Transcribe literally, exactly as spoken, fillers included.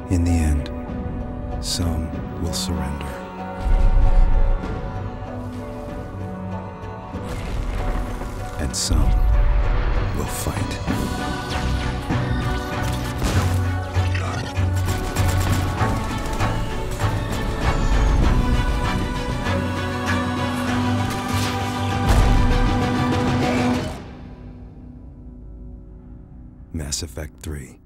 In the end, some will surrender. And some will fight. Mass Effect three.